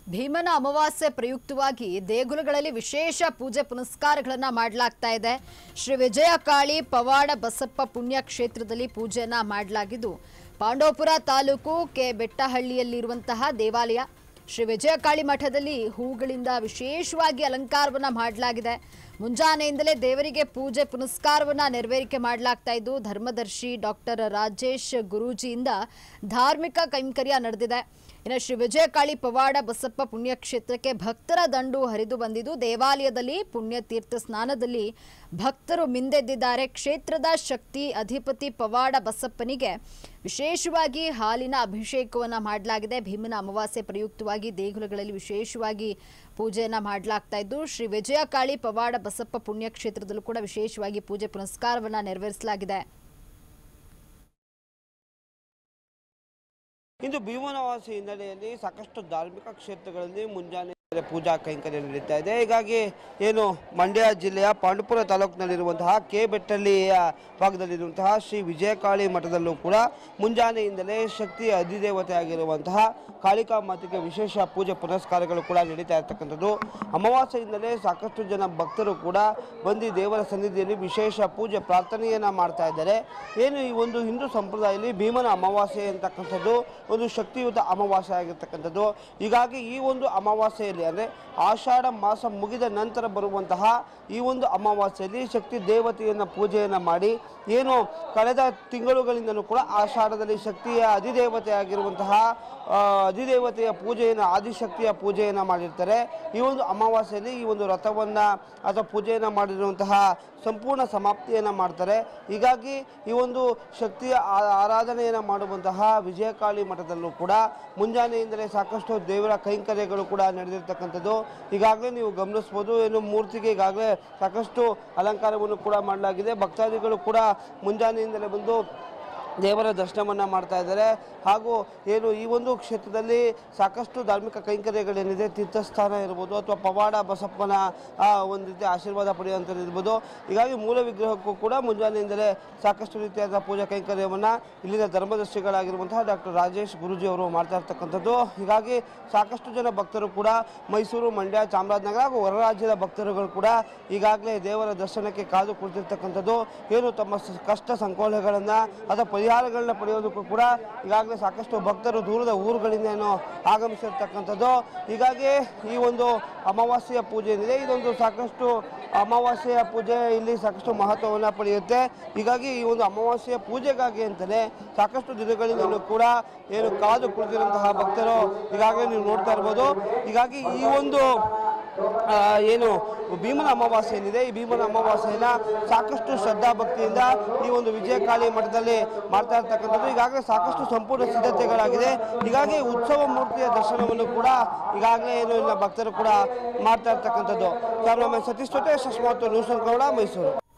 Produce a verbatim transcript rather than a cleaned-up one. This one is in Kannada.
ಭೀಮನ ಅಮಾವಾಸ್ಯೆ ಪ್ರಯುಕ್ತವಾಗಿ ದೇಗುಲಗಳಲ್ಲಿ ವಿಶೇಷ ಪೂಜೆ ಪುನಸ್ಕಾರಗಳನ್ನು ಮಾಡಲಾಗ್ತಾ ಇದೆ. ಶ್ರೀ ವಿಜಯಕಾಳಿ ಪವಾಡ ಬಸಪ್ಪ ಪುಣ್ಯ ಕ್ಷೇತ್ರದಲ್ಲಿ ಪೂಜೆಯನ್ನ ಮಾಡಲಾಗಿದ್ದು, ಪಾಂಡವಪುರ ತಾಲೂಕು ಕೆ ಬೆಟ್ಟಹಳ್ಳಿಯಲ್ಲಿರುವಂತಹ ದೇವಾಲಯ ಶ್ರೀ ವಿಜಯಕಾಳಿ ಮಠದಲ್ಲಿ ಹೂಗಳಿಂದ ವಿಶೇಷವಾಗಿ ಅಲಂಕಾರವನ್ನ ಮಾಡಲಾಗಿದೆ. ಮುಂಜಾನೆಯಿಂದಲೇ ದೇವರಿಗೆ ಪೂಜೆ ಪುನಸ್ಕಾರವನ್ನ ನೆರವೇರಿಕೆ ಮಾಡಲಾಗ್ತಾ ಇದ್ದು, ಧರ್ಮದರ್ಶಿ ಡಾಕ್ಟರ್ ರಾಜೇಶ್ ಗುರೂಜಿಯಿಂದ ಧಾರ್ಮಿಕ ಕೈಂಕರ್ಯ ನಡೆದಿದೆ. ಇನ್ನು ಶ್ರೀ ವಿಜಯಕಾಳಿ ಪವಾಡ ಬಸಪ್ಪ ಪುಣ್ಯಕ್ಷೇತ್ರಕ್ಕೆ ಭಕ್ತರ ದಂಡು ಹರಿದು ಬಂದಿದ್ದು, ದೇವಾಲಯದಲ್ಲಿ ಪುಣ್ಯತೀರ್ಥ ಸ್ನಾನದಲ್ಲಿ ಭಕ್ತರು ಮಿಂದೆದ್ದಿದ್ದಾರೆ. ಕ್ಷೇತ್ರದ ಶಕ್ತಿ ಅಧಿಪತಿ ಪವಾಡ ಬಸಪ್ಪನಿಗೆ ವಿಶೇಷವಾಗಿ ಹಾಲಿನ ಅಭಿಷೇಕವನ್ನು ಮಾಡಲಾಗಿದೆ. ಭೀಮನ ಅಮಾವಾಸ್ಯೆ ಪ್ರಯುಕ್ತವಾಗಿ ದೇಗುಲಗಳಲ್ಲಿ ವಿಶೇಷವಾಗಿ ಪೂಜೆಯನ್ನ ಮಾಡಲಾಗ್ತಾ ಇದ್ದು, ಶ್ರೀ ವಿಜಯಕಾಳಿ ಪವಾಡ ಬಸಪ್ಪ ಪುಣ್ಯಕ್ಷೇತ್ರದಲ್ಲೂ ಕೂಡ ವಿಶೇಷವಾಗಿ ಪೂಜೆ ಪುನಸ್ಕಾರವನ್ನ ನೆರವೇರಿಸಲಾಗಿದೆ. ಇಂದು ಭೀಮನ ಅಮಾವಾಸ್ಯೆ ಹಿನ್ನೆಲೆಯಲ್ಲಿ ಸಾಕಷ್ಟು ಧಾರ್ಮಿಕ ಕ್ಷೇತ್ರಗಳಲ್ಲಿ ಮುಂಜಾನೆ ಪೂಜಾ ಕೈಂಕರ್ಯ ನಡೀತಾ ಇದೆ. ಹೀಗಾಗಿ ಏನು ಮಂಡ್ಯ ಜಿಲ್ಲೆಯ ಪಾಂಡವಪುರ ತಾಲೂಕಿನಲ್ಲಿರುವಂತಹ ಕೆ ಬೆಟ್ಟಳ್ಳಿಯ ಭಾಗದಲ್ಲಿರುವಂತಹ ಶ್ರೀ ವಿಜಯಕಾಳಿ ಮಠದಲ್ಲೂ ಕೂಡ ಮುಂಜಾನೆಯಿಂದಲೇ ಶಕ್ತಿ ಅಧಿದೇವತೆ ಆಗಿರುವಂತಹ ಕಾಳಿಕಾ ಮಾತೆಗೆ ವಿಶೇಷ ಪೂಜೆ ಪುನಸ್ಕಾರಗಳು ಕೂಡ ನಡೀತಾ ಇರತಕ್ಕಂಥದ್ದು. ಅಮಾವಾಸ್ಯೆಯಿಂದಲೇ ಸಾಕಷ್ಟು ಜನ ಭಕ್ತರು ಕೂಡ ಬಂದು ದೇವರ ಸನ್ನಿಧಿಯಲ್ಲಿ ವಿಶೇಷ ಪೂಜೆ ಪ್ರಾರ್ಥನೆಯನ್ನು ಮಾಡ್ತಾ ಇದ್ದಾರೆ. ಏನು ಈ ಒಂದು ಹಿಂದೂ ಸಂಪ್ರದಾಯದಲ್ಲಿ ಭೀಮನ ಅಮಾವಾಸ್ಯೆ ಅಂತಕ್ಕಂಥದ್ದು ಒಂದು ಶಕ್ತಿಯುತ ಅಮಾವಾಸ್ಯೆ ಆಗಿರ್ತಕ್ಕಂಥದ್ದು. ಹೀಗಾಗಿ ಈ ಒಂದು ಅಮಾವಾಸ್ಯೆಯಲ್ಲಿ ಅಂದರೆ ಆಷಾಢ ಮಾಸ ಮುಗಿದ ನಂತರ ಬರುವಂತಹ ಈ ಒಂದು ಅಮಾವಾಸ್ಯೆಯಲ್ಲಿ ಶಕ್ತಿ ದೇವತೆಯನ್ನು ಪೂಜೆಯನ್ನು ಮಾಡಿ, ಏನು ಕಳೆದ ತಿಂಗಳುಗಳಿಂದಲೂ ಕೂಡ ಆಷಾಢದಲ್ಲಿ ಶಕ್ತಿಯ ಅಧಿದೇವತೆ ಆಗಿರುವಂತಹ ಅಧಿದೇವತೆಯ ಪೂಜೆಯನ್ನು ಆದಿಶಕ್ತಿಯ ಪೂಜೆಯನ್ನು ಮಾಡಿರ್ತಾರೆ. ಈ ಒಂದು ಅಮಾವಾಸ್ಯೆಯಲ್ಲಿ ಈ ಒಂದು ವ್ರತವನ್ನು ಅಥವಾ ಪೂಜೆಯನ್ನು ಮಾಡಿರುವಂತಹ ಸಂಪೂರ್ಣ ಸಮಾಪ್ತಿಯನ್ನು ಮಾಡ್ತಾರೆ. ಹೀಗಾಗಿ ಈ ಒಂದು ಶಕ್ತಿಯ ಆರಾಧನೆಯನ್ನು ಮಾಡುವಂತಹ ವಿಜಯಕಾಳಿ ಮಠದಲ್ಲೂ ಕೂಡ ಮುಂಜಾನೆಯಿಂದಲೇ ಸಾಕಷ್ಟು ದೇವರ ಕೈಂಕರ್ಯಗಳು ಕೂಡ ನಡೆದಿರ್ತಕ್ಕಂಥದ್ದು. ಈಗಾಗಲೇ ನೀವು ಗಮನಿಸ್ಬೋದು, ಏನು ಮೂರ್ತಿಗೆ ಈಗಾಗಲೇ ಸಾಕಷ್ಟು ಅಲಂಕಾರವನ್ನು ಕೂಡ ಮಾಡಲಾಗಿದೆ. ಭಕ್ತಾದಿಗಳು ಕೂಡ ಮುಂಜಾನೆಯಿಂದಲೇ ಬಂದು ದೇವರ ದರ್ಶನವನ್ನು ಮಾಡ್ತಾ ಇದ್ದಾರೆ. ಹಾಗೂ ಏನು ಈ ಒಂದು ಕ್ಷೇತ್ರದಲ್ಲಿ ಸಾಕಷ್ಟು ಧಾರ್ಮಿಕ ಕೈಂಕರ್ಯಗಳೇನಿದೆ, ತೀರ್ಥಸ್ಥಾನ ಇರ್ಬೋದು ಅಥವಾ ಪವಾಡ ಬಸಪ್ಪನ ಒಂದು ರೀತಿ ಆಶೀರ್ವಾದ ಪಡೆಯುವಂಥದ್ದು ಇರ್ಬೋದು. ಹೀಗಾಗಿ ಮೂಲ ವಿಗ್ರಹಕ್ಕೂ ಕೂಡ ಮುಂಜಾನೆಯಿಂದಲೇ ಸಾಕಷ್ಟು ರೀತಿಯಾದ ಪೂಜಾ ಕೈಂಕರ್ಯವನ್ನು ಇಲ್ಲಿನ ಧರ್ಮದರ್ಶಿಗಳಾಗಿರುವಂತಹ ಡಾಕ್ಟರ್ ರಾಜೇಶ್ ಗುರೂಜಿ ಅವರು ಮಾಡ್ತಾ ಇರ್ತಕ್ಕಂಥದ್ದು. ಹೀಗಾಗಿ ಸಾಕಷ್ಟು ಜನ ಭಕ್ತರು ಕೂಡ ಮೈಸೂರು, ಮಂಡ್ಯ, ಚಾಮರಾಜನಗರ ಹಾಗೂ ಹೊರ ರಾಜ್ಯದ ಭಕ್ತರುಗಳು ಕೂಡ ಈಗಾಗಲೇ ದೇವರ ದರ್ಶನಕ್ಕೆ ಕಾದು ಕುಳಿತಿರ್ತಕ್ಕಂಥದ್ದು. ಏನು ತಮ್ಮ ಕಷ್ಟ ಸಂಕೋಲೆಗಳನ್ನು ಅಥವಾ ಪರಿಹಾರಗಳನ್ನ ಪಡೆಯೋದಕ್ಕೂ ಕೂಡ ಈಗಾಗಲೇ ಸಾಕಷ್ಟು ಭಕ್ತರು ದೂರದ ಊರುಗಳಿಂದ ಏನು ಆಗಮಿಸಿರ್ತಕ್ಕಂಥದ್ದು. ಹೀಗಾಗಿ ಈ ಒಂದು ಅಮಾವಾಸ್ಯೆಯ ಪೂಜೆ ಏನಿದೆ, ಇದೊಂದು ಸಾಕಷ್ಟು ಅಮಾವಾಸ್ಯೆಯ ಪೂಜೆ ಇಲ್ಲಿ ಸಾಕಷ್ಟು ಮಹತ್ವವನ್ನು ಪಡೆಯುತ್ತೆ. ಹೀಗಾಗಿ ಈ ಒಂದು ಅಮಾವಾಸ್ಯೆಯ ಪೂಜೆಗಾಗಿ ಅಂತಲೇ ಸಾಕಷ್ಟು ದಿನಗಳಿಂದಲೂ ಕೂಡ ಏನು ಕಾದು ಕುಳಿತಿರುವಂತಹ ಭಕ್ತರು ಈಗಾಗಲೇ ನೀವು ನೋಡ್ತಾ ಇರ್ಬೋದು. ಹೀಗಾಗಿ ಈ ಒಂದು ಏನು ಭೀಮನ ಅಮಾವಾಸ್ಯೆ ಏನಿದೆ, ಈ ಭೀಮನ ಅಮಾವಾಸ್ಯೆಯನ್ನು ಸಾಕಷ್ಟು ಶ್ರದ್ಧಾ ಭಕ್ತಿಯಿಂದ ಈ ಒಂದು ವಿಜಯಕಾಳಿ ಮಠದಲ್ಲಿ ಮಾಡ್ತಾ ಇರ್ತಕ್ಕಂಥದ್ದು. ಈಗಾಗಲೇ ಸಾಕಷ್ಟು ಸಂಪೂರ್ಣ ಸಿದ್ಧತೆಗಳಾಗಿದೆ. ಹೀಗಾಗಿ ಉತ್ಸವ ಮೂರ್ತಿಯ ದರ್ಶನವನ್ನು ಕೂಡ ಈಗಾಗಲೇ ಏನು ಇಲ್ಲ ಭಕ್ತರು ಕೂಡ ಮಾಡ್ತಾ ಇರ್ತಕ್ಕಂಥದ್ದು. ಕ್ಯಾಮರಾಮನ್ ಸತೀಶ್ ಜೊತೆ ಶಶ್ಮಾತ್ ನ್ಯೂಸ್ ಕನ್ನಡ, ಮೈಸೂರು.